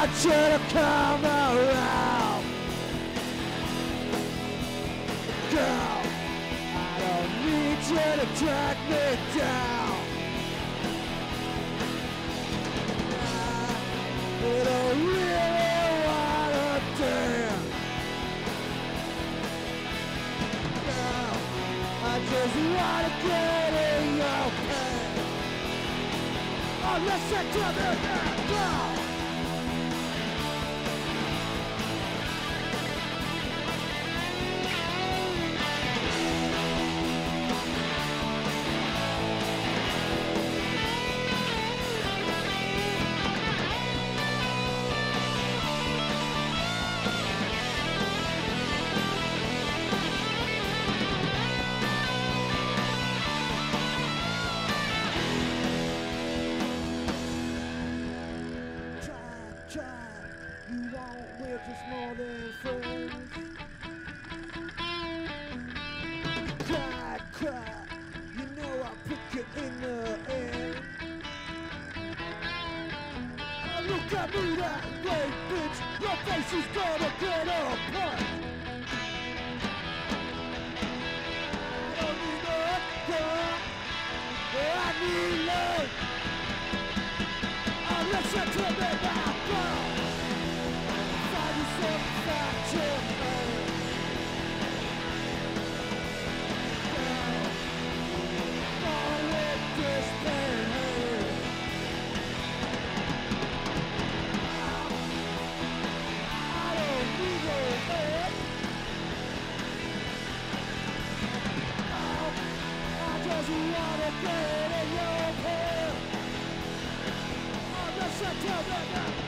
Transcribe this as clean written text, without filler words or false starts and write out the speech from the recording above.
want you to come around. Girl, I don't need you to drag me down. I don't really wanna dance. Girl, I just wanna get in your pants. Oh, listen to me now, girl. You won't, we're just more than friends. Cry, cry, you know I'll pick you in the end. Oh, look at me, that great bitch, your face is gonna get apart. I don't need no girl, I need love. Oh, listen to me now, girl. Wanna get in your head. Oh, listen to me now.